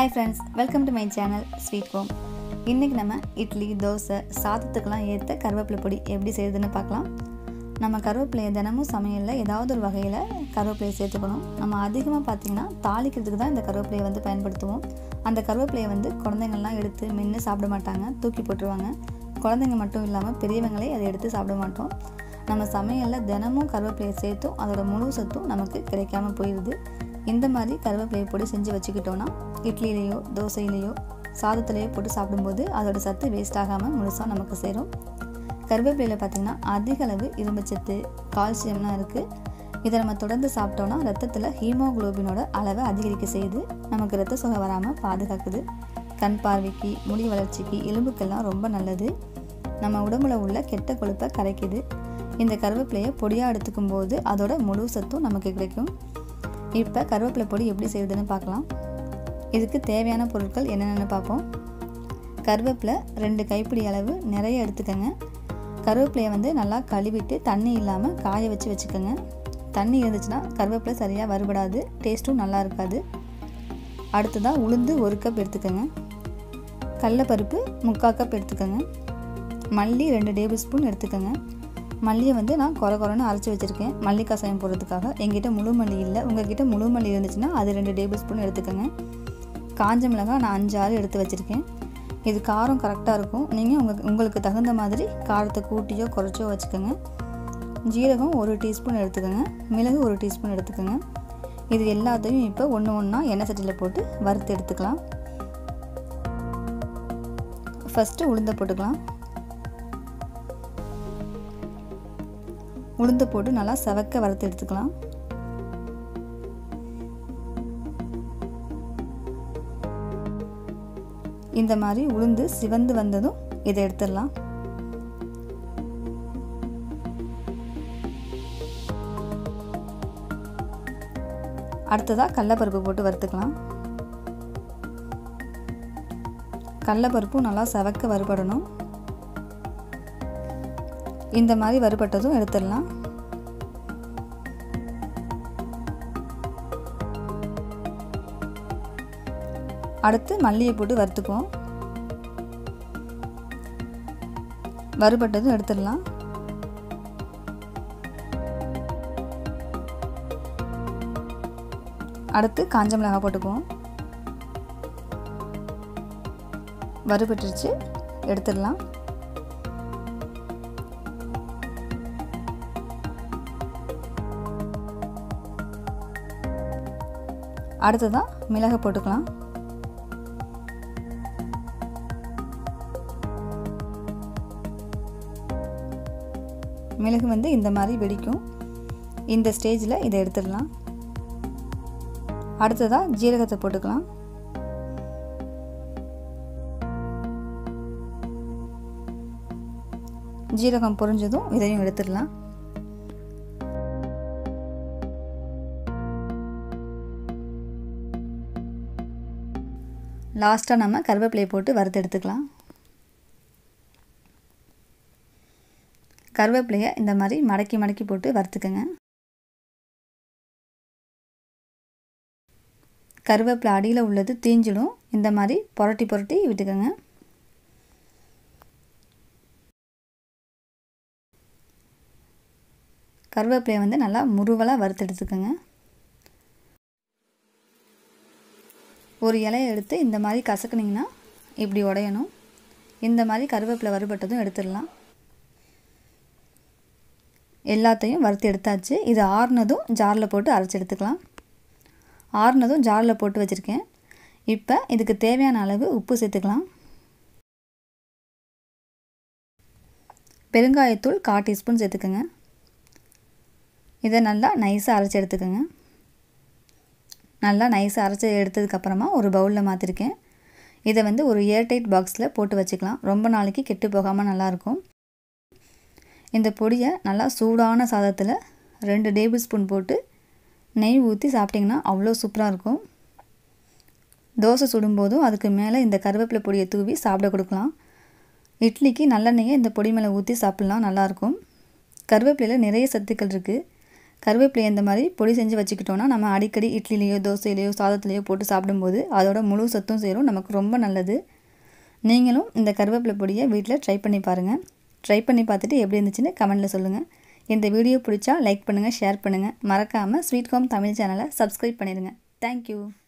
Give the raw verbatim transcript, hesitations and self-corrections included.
Hi friends, welcome to my channel Sweet Home. இன்னைக்கு நம்ம இட்லி, தோசை, சாதத்துக்குலாம் ஏற்ற கருவேப்பிலை பொடி எப்படி செய்யுதுன்னு பார்க்கலாம். நம்ம கருவேப்பிலையை தினமும் சமையலில் ஏதாவது ஒரு வகையில் கருவேப்பிலையை சேர்த்துக்கணும். நம்ம அதிகமாக பார்த்திங்கன்னா தாளிக்கிறதுக்கு தான் இந்த கருவேப்பிலையை வந்து பயன்படுத்துவோம். அந்த கருவேப்பிலையை வந்து குழந்தைங்கள்லாம் எடுத்து மென்று சாப்பிட மாட்டாங்க, தூக்கி போட்டுருவாங்க. குழந்தைங்க மட்டும் இல்லாமல் பெரியவங்களே அதை எடுத்து சாப்பிட மாட்டோம். நம்ம சமையலில் தினமும் கருவேப்பிலையை சேர்த்தும் அதோட முழு சத்தும் நமக்கு கிடைக்காம போயிடுது. இந்த மாதிரி கருவேப்பிலையை பொடி செஞ்சு வச்சுக்கிட்டோன்னா இட்லிலேயோ தோசையிலையோ சாதத்துலேயோ போட்டு சாப்பிடும்போது அதோட சத்து வேஸ்ட் ஆகாமல் முழுசாக நமக்கு சேரும். கருவேப்பிலையில் பார்த்திங்கன்னா அதிக அளவு இரும்புச்சத்து, கால்சியம்லாம் இருக்குது. இதை நம்ம தொடர்ந்து சாப்பிட்டோன்னா ரத்தத்தில் ஹீமோகுளோபினோட அளவை அதிகரிக்க செய்யுது. நமக்கு ரத்த சோகை வராமல் பாதுகாக்குது. கண் பார்வைக்கு, முடி வளர்ச்சிக்கு, எலும்புக்கெல்லாம் ரொம்ப நல்லது. நம்ம உடம்புல உள்ள கெட்ட கொழுப்பை கரைக்குது. இந்த கருவேப்பிலையை பொடியாக எடுத்துக்கும் போது அதோட முழு சத்தும் நமக்கு கிடைக்கும். இப்போ கருவேப்பிலை பொடி எப்படி செய்யுதுன்னு பார்க்கலாம். இதுக்கு தேவையான பொருட்கள் என்னென்னு பார்ப்போம். கருவேப்பிலை ரெண்டு கைப்பிடி அளவு நிறைய எடுத்துக்கோங்க. கருவேப்பிலையை வந்து நல்லா கழுவிட்டு தண்ணி இல்லாமல் காய வச்சு வச்சுக்கோங்க. தண்ணி இருந்துச்சுன்னா கருவேப்பிலை சரியாக வறுபடாது, டேஸ்ட்டும் நல்லா இருக்காது. அடுத்ததாக உளுந்து ஒரு கப் எடுத்துக்கோங்க. கடலைப்பருப்பு முக்கால் கப் எடுத்துக்கோங்க. மல்லி ரெண்டு டேபிள் ஸ்பூன் எடுத்துக்கோங்க. மல்லியை வந்து நான் குறை குறைன்னு அரைச்சி வச்சுருக்கேன் மல்லி கசாயம் போடுறதுக்காக. எங்கிட்ட முழு மல்லி இல்லை, உங்கள்கிட்ட முழு மல்லி இருந்துச்சுன்னா அது ரெண்டு டேபிள் ஸ்பூன் எடுத்துக்கோங்க. காஞ்ச மிளகாய் நான் அஞ்சு ஆறு எடுத்து வச்சுருக்கேன். இது காரம் கரெக்டாக இருக்கும். நீங்கள் உங்கள் உங்களுக்கு தகுந்த மாதிரி காரத்தை கூட்டியோ குறைச்சோ வச்சுக்கோங்க. ஜீரகம் ஒரு டீஸ்பூன் எடுத்துக்கோங்க. மிளகு ஒரு டீஸ்பூன் எடுத்துக்கோங்க. இது எல்லாத்தையும் இப்போ ஒன்று ஒன்றா எண்ணெய் சட்டியில் போட்டு வறுத்து எடுத்துக்கலாம். ஃபஸ்ட்டு உளுந்தை போட்டுக்கலாம். உளுந்தை போட்டு நல்லா செவக்க வறுத்து எடுத்துக்கலாம். இந்த மாதிரி உளுந்து சிவந்து வந்ததும் இதை எடுத்துடலாம். அடுத்ததாக கடலைப்பருப்பு போட்டு வறுத்துக்கலாம். கடலைப்பருப்பும் நல்லா செவக்க வறுபடணும். இந்த மாதிரி வறுபட்டதும் எடுத்துடலாம். அடுத்து மல்லியை போட்டு வறுத்துக்குவோம். வறுபட்டதும் எடுத்துடலாம். அடுத்து காஞ்ச மிளகாய் போட்டுக்குவோம். வறுபட்டுருச்சு, எடுத்துடலாம். அடுத்ததான் மிளகு போட்டுக்கலாம். மிளகு வந்து இந்த மாதிரி வெடிக்கும். இந்த ஸ்டேஜில் இதை எடுத்துடலாம். அடுத்ததாக ஜீரகத்தை போட்டுக்கலாம். ஜீரகம் பொரிஞ்சதும் இதையும் எடுத்துடலாம். லாஸ்ட்டாக நம்ம கருவேப்பிலையை போட்டு வறுத்து எடுத்துக்கலாம். கருவேப்பிலையை இந்த மாதிரி மடக்கி மடக்கி போட்டு வறுத்துக்கோங்க. கருவேப்பிலை அடியில் உள்ளது தீஞ்சிடும். இந்த மாதிரி புரட்டி புரட்டி விட்டுக்கோங்க. கருவேப்பிலையை வந்து நல்லா முருவலாக வறுத்து எடுத்துக்கோங்க. ஒரு இலையை எடுத்து இந்த மாதிரி கசக்குனிங்கன்னா இப்படி உடையணும். இந்த மாதிரி கருவேப்பிலை வறுபட்டதும் எடுத்துடலாம். எல்லாத்தையும் வறுத்து எடுத்தாச்சு. இது ஆறுனதும் ஜாரில் போட்டு அரைச்சி எடுத்துக்கலாம். ஆறுனதும் ஜாரில் போட்டு வச்சுருக்கேன். இப்போ இதுக்கு தேவையான அளவு உப்பு சேர்த்துக்கலாம். பெருங்காயத்தூள் கால் டீஸ்பூன் சேர்த்துக்கோங்க. இதை நல்லா நைஸாக அரைச்சி எடுத்துக்கோங்க. நல்லா நைஸாக அரைச்சி எடுத்ததுக்கப்புறமா ஒரு பவுலில் மாற்றிருக்கேன். இதை வந்து ஒரு ஏர்டைட் பாக்ஸில் போட்டு வச்சுக்கலாம். ரொம்ப நாளைக்கு கெட்டு போகாமல் நல்லாயிருக்கும். இந்த பொடியை நல்லா சூடான சாதத்தில் ரெண்டு டேபிள் ஸ்பூன் போட்டு நெய் ஊற்றி சாப்பிட்டிங்கன்னா அவ்வளோ சூப்பராக இருக்கும். தோசை சுடும்போதும் அதுக்கு மேலே இந்த கருவேப்பிலை பொடியை தூவி சாப்பிட கொடுக்கலாம். இட்லிக்கு நல்லெண்ணெயை இந்த பொடி மேலே ஊற்றி சாப்பிட்லாம், நல்லாயிருக்கும். கருவேப்பிலையில் நிறைய சத்துக்கள் இருக்குது. கருவேப்பிலை இந்த மாதிரி பொடி செஞ்சு வச்சுக்கிட்டோன்னா நம்ம அடிக்கடி இட்லிலேயோ தோசையிலையோ சாதத்துலேயோ போட்டு சாப்பிடும்போது அதோட முழு சத்தும் சேரும், நமக்கு ரொம்ப நல்லது. நீங்களும் இந்த கருவேப்பிலை பொடியை வீட்டில் ட்ரை பண்ணி பாருங்கள். ட்ரை பண்ணி பார்த்துட்டு எப்படி இருந்துச்சுன்னு கமெண்ட்டில் சொல்லுங்கள். இந்த வீடியோ பிடிச்சா லைக் பண்ணுங்கள், ஷேர் பண்ணுங்கள். மறக்காமல் ஸ்வீட் ஹோம் தமிழ் சேனலை சப்ஸ்கிரைப் பண்ணிடுங்க. தேங்க்யூ.